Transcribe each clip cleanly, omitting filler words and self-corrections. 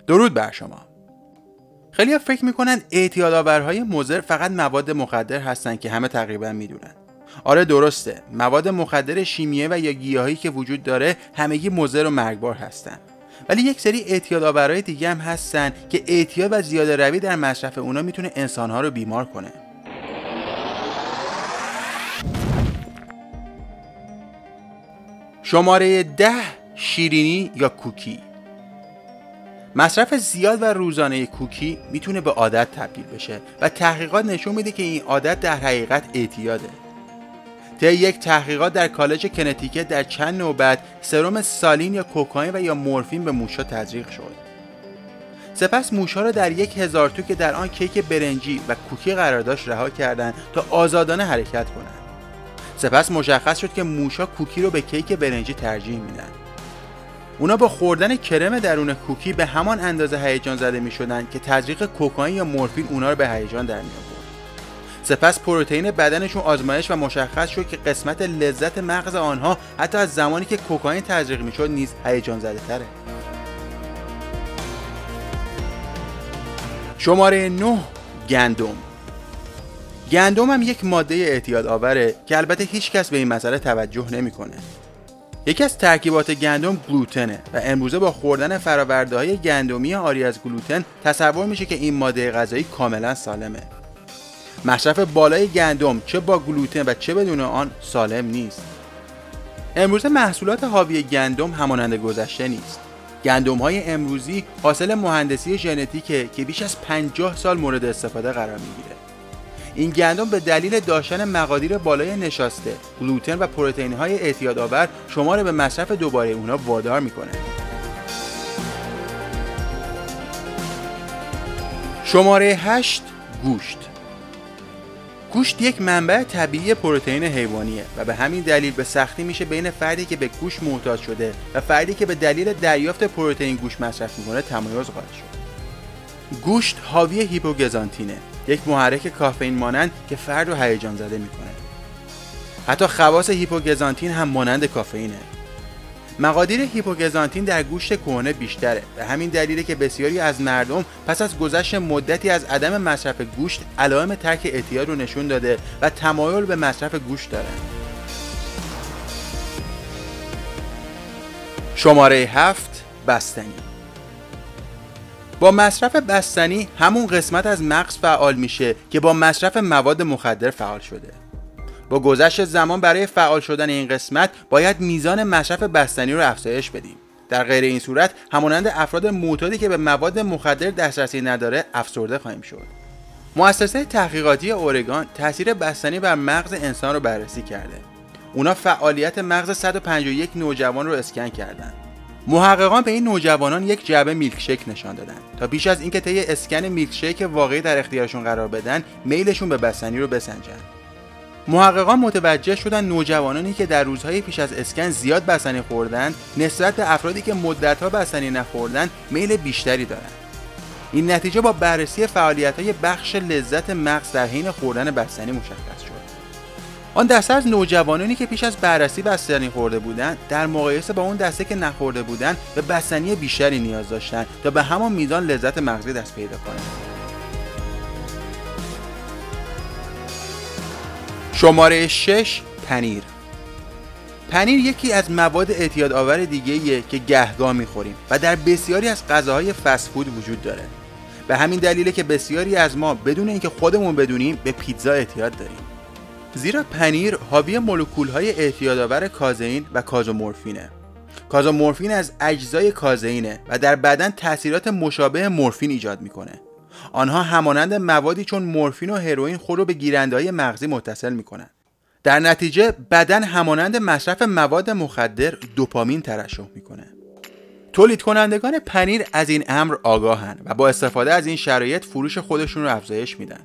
درود بر شما. خیلی‌ها فکر میکنن اعتیادآورهای مضر فقط مواد مخدر هستن که همه تقریبا میدونن. آره درسته، مواد مخدر شیمیایی و یا گیاهی که وجود داره همگی مضر و مرگبار هستن. ولی یک سری اعتیادآورهای دیگه هم هستن که اعتیاد و زیاده روی در مصرف اونا میتونه انسانها رو بیمار کنه. شماره 10، شیرینی یا کوکی. مصرف زیاد و روزانه کوکی میتونه به عادت تبدیل بشه و تحقیقات نشون میده که این عادت در حقیقت اعتیاده. طی یک تحقیقات در کالج کنتیکت در چند نوبت سرم سالین یا کوکائین و یا مورفین به موشها تزریق شد. سپس موشها را در 1000 تو که در آن کیک برنجی و کوکی قرار داشت رها کردند تا آزادانه حرکت کنند. سپس مشخص شد که موشها کوکی رو به کیک برنجی ترجیح میدن. اونا با خوردن کرم درون کوکی به همان اندازه هیجان زده میشدن که تزریق کوکائین یا مورفین اونا رو به هیجان در می آورد. سپس پروتئین بدنشون آزمایش و مشخص شد که قسمت لذت مغز آنها حتی از زمانی که کوکائین تزریق میشد نیز هیجان زده تره. شماره 9، گندم. گندم هم یک ماده اعتیادآوره که البته هیچ کس به این مسئله توجه نمیکنه. یکی از ترکیبات گندم گلوتنه و امروزه با خوردن فرآورده‌های گندمی عاری از گلوتن تصور میشه که این ماده غذایی کاملا سالمه. مصرف بالای گندم چه با گلوتن و چه بدون آن سالم نیست. امروزه محصولات حاوی گندم همانند گذشته نیست. گندم‌های امروزی حاصل مهندسی ژنتیکه که بیش از 50 سال مورد استفاده قرار میگیره. این گندم به دلیل داشتن مقادیر بالای نشاسته، گلوتن و پروتئین‌های اعتیادآور شما را به مصرف دوباره اونا وادار میکنه. شماره 8، گوشت. گوشت یک منبع طبیعی پروتئین حیوانیه و به همین دلیل به سختی میشه بین فردی که به گوشت محتاج شده و فردی که به دلیل دریافت پروتئین گوشت مصرف میکنه تمایز قائل شد. گوشت حاوی هیپوگزانتینه، یک محرک کافئین مانند که فرد رو هیجان زده میکنه. حتی خواص هیپوگزانتین هم مانند کافئینه. مقادیر هیپوگزانتین در گوشت کهنه بیشتره و همین دلیله که بسیاری از مردم پس از گذشت مدتی از عدم مصرف گوشت علائم ترک اعتیاد رو نشون داده و تمایل به مصرف گوشت دارن. شماره 7، بستنی. با مصرف بستنی همون قسمت از مغز فعال میشه که با مصرف مواد مخدر فعال شده. با گذشت زمان برای فعال شدن این قسمت باید میزان مصرف بستنی رو افزایش بدیم. در غیر این صورت همانند افراد معتادی که به مواد مخدر دسترسی نداره افسرده خواهیم شد. مؤسسه تحقیقاتی اورگان تاثیر بستنی بر مغز انسان رو بررسی کرده. اونا فعالیت مغز 151 نوجوان رو اسکن کردن. محققان به این نوجوانان یک جعبه میلکشیک نشان دادن تا پیش از اینکه طی اسکن میلکشیک واقعی در اختیارشون قرار بدن میلشون به بستنی رو بسنجن. محققان متوجه شدن نوجوانانی که در روزهای پیش از اسکن زیاد بستنی خوردن نسبت به افرادی که مدت‌ها بستنی نخوردن میل بیشتری دارن. این نتیجه با بررسی فعالیت‌های بخش لذت مغز در حین خوردن بستنی مشخص شد. آن دسته از نوجوانانی که پیش از بررسی بستنی خورده بودند در مقایسه با اون دسته که نخورده بودند به بستنی بیشتری نیاز داشتند تا به همان میزان لذت مغزی دست پیدا کنند. شماره 6، پنیر. پنیر یکی از مواد اعتیادآور دیگه‌ایه که گهگاه می‌خوریم و در بسیاری از غذاهای فست فود وجود داره. به همین دلیله که بسیاری از ما بدون اینکه خودمون بدونیم به پیتزا اعتیاد داریم. زیرا پنیر حاوی مولکول‌های اعتیادآور کازئین و کازومورفینه. کازومورفین از اجزای کازئینه و در بدن تأثیرات مشابه مورفین ایجاد میکنه. آنها همانند موادی چون مورفین و هروئین خود رو به گیرنده‌های مغزی متصل میکنن. در نتیجه بدن همانند مصرف مواد مخدر دوپامین ترشح میکنه. تولید کنندگان پنیر از این امر آگاهن و با استفاده از این شرایط فروش خودشون رو افزایش میدن.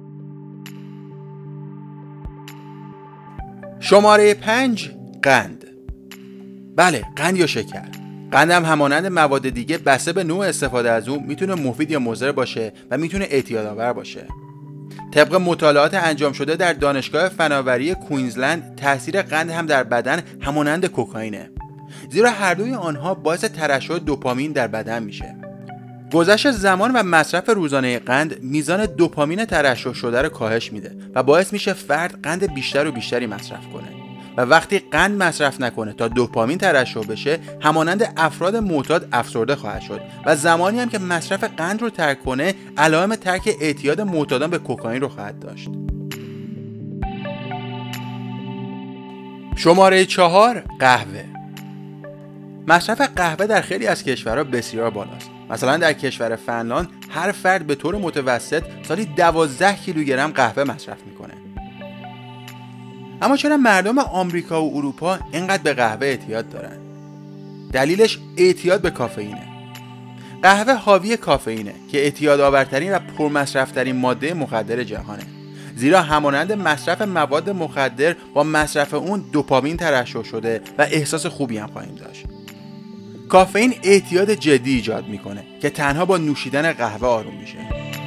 شماره 5، قند. بله، قند یا شکر. قند هم همانند مواد دیگه بسته به نوع استفاده از اون میتونه مفید یا مضر باشه و میتونه اعتیادآور باشه. طبق مطالعات انجام شده در دانشگاه فناوری کوینزلند تاثیر قند هم در بدن همانند کوکائینه، زیرا هر دوی آنها باعث ترشح دوپامین در بدن میشه. گذشت زمان و مصرف روزانه قند میزان دوپامین ترشح شده رو کاهش میده و باعث میشه فرد قند بیشتر و بیشتری مصرف کنه و وقتی قند مصرف نکنه تا دوپامین ترشح بشه، همانند افراد معتاد افسرده خواهد شد و زمانی هم که مصرف قند رو ترک کنه، علائم ترک اعتیاد معتادان به کوکائین رو خواهد داشت. شماره 4 قهوه. مصرف قهوه در خیلی از کشورها بسیار بالاست. مثلا در کشور فنلاند هر فرد به طور متوسط سالی 12 کیلوگرم قهوه مصرف میکنه. اما چرا مردم آمریکا و اروپا اینقدر به قهوه اعتیاد دارن؟ دلیلش اعتیاد به کافئینه. قهوه حاوی کافئینه که اعتیاد آورترین و پرمصرفترین ماده مخدر جهانه. زیرا همانند مصرف مواد مخدر با مصرف اون دوپامین ترشح شده و احساس خوبی هم خواهیم داشت. کافئین اعتیاد جدی ایجاد میکنه که تنها با نوشیدن قهوه آروم میشه.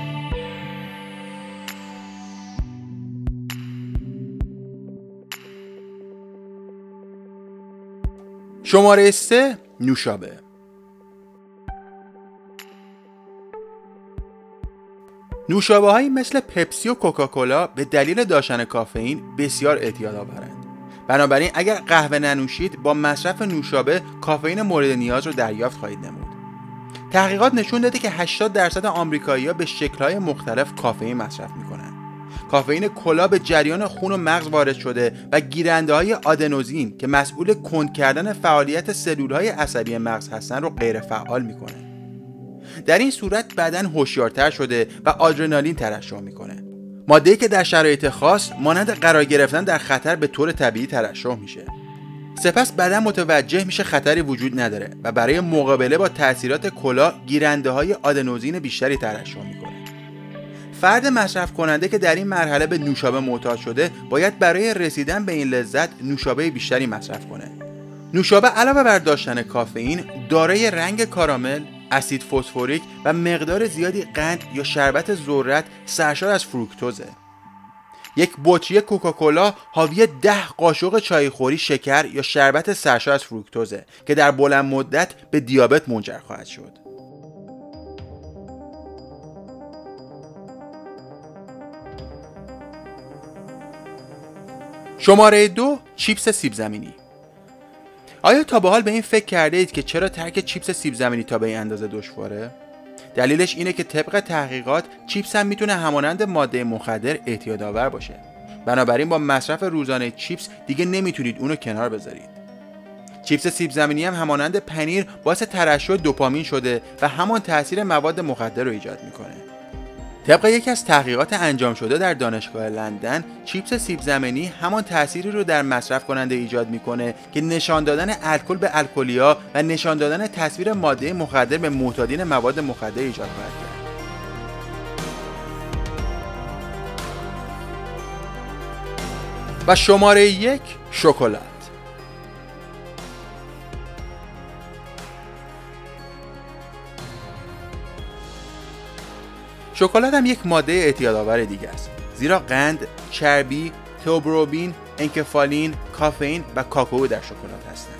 شماره 3 نوشابه. نوشابه هایی مثل پپسی و کوکاکولا به دلیل داشتن کافئین بسیار اعتیاد آورند. بنابراین اگر قهوه ننوشید، با مصرف نوشابه کافئین مورد نیاز رو دریافت خواهید نمود. تحقیقات نشون داده که 80% آمریکایی‌ها به شکل‌های مختلف کافئین مصرف می‌کنند. کافئین کلا به جریان خون و مغز وارد شده و گیرنده‌های آدنوزین که مسئول کند کردن فعالیت سلول‌های عصبی مغز هستند رو غیر فعال می‌کنه. در این صورت بدن هوشیارتر شده و آدرنالین ترشح می‌کنه. ماده‌ای که در شرایط خاص مانند قرار گرفتن در خطر به طور طبیعی ترشح میشه. سپس بدن متوجه میشه خطری وجود نداره و برای مقابله با تأثیرات کلا گیرنده‌های آدنوزین بیشتری ترشح میکنه. فرد مصرف کننده که در این مرحله به نوشابه معتاد شده باید برای رسیدن به این لذت نوشابه بیشتری مصرف کنه. نوشابه علاوه بر داشتن کافئین دارای رنگ کارامل، اسید فسفوریک و مقدار زیادی قند یا شربت ذرت سرشار از فروکتوزه. یک بطری کوکاکولا حاوی 10 قاشق چایخوری شکر یا شربت سرشار از فروکتوزه که در بلند مدت به دیابت منجر خواهد شد. شماره 2 چیپس سیب زمینی. آیا تا به حال به این فکر کرده اید که چرا ترک چیپس سیب زمینی تا به این اندازه دشواره؟ دلیلش اینه که طبق تحقیقات چیپس هم میتونه همانند ماده مخدر اعتیادآور باشه. بنابراین با مصرف روزانه چیپس دیگه نمیتونید اونو کنار بذارید. چیپس سیب زمینی هم همانند پنیر باعث ترشح دوپامین شده و همان تاثیر مواد مخدر رو ایجاد میکنه. طبق یکی از تحقیقات انجام شده در دانشگاه لندن، چیپس سیب زمینی همان تأثیری رو در مصرف کننده ایجاد میکنه که نشان دادن الکل به الکلیا و نشان دادن تصویر ماده مخدر به معتادین مواد مخدر ایجاد خواهد کرد. و شماره 1 شکلات. شکلات هم یک ماده اعتیادآور دیگه است، زیرا قند، چربی، تئوبرومین، انکفالین، کافئین و کاکائو در شکلات هستند.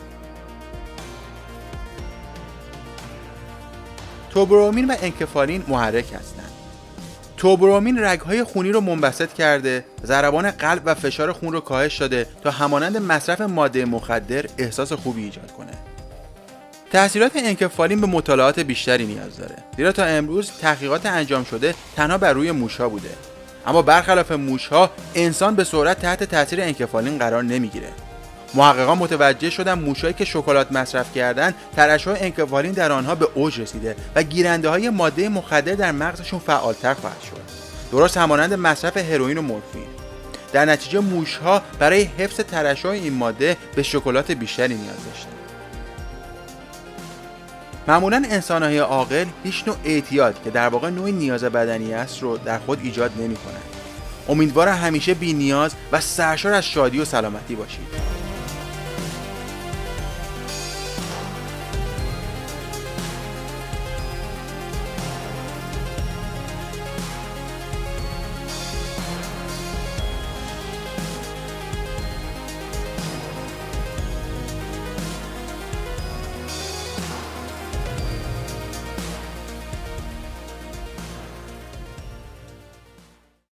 تئوبرومین و انکفالین محرک هستند. تئوبرومین رگ‌های خونی رو منبسط کرده، ضربان قلب و فشار خون رو کاهش داده تا همانند مصرف ماده مخدر احساس خوبی ایجاد کنه. تأثیرات انکفالین به مطالعات بیشتری نیاز داره، زیرا تا امروز تحقیقات انجام شده تنها بر روی موش‌ها بوده. اما برخلاف موش‌ها، انسان به سرعت تحت تاثیر انکفالین قرار نمیگیره. محققان متوجه شدن موش‌هایی که شکلات مصرف کردن، ترشح انکفالین در آنها به اوج رسیده و گیرنده‌های ماده مخدر در مغزشون فعالتر خواهد شد. درست همانند مصرف هروئین و مورفین. در نتیجه موش‌ها برای حفظ ترشح این ماده به شکلات بیشتری نیاز داشتند. معمولاً انسان‌های عاقل هیچ نوع اعتیاد که در واقع نوع نیاز بدنی است رو در خود ایجاد نمی‌کنند. امیدوارم همیشه بی‌نیاز و سرشار از شادی و سلامتی باشید.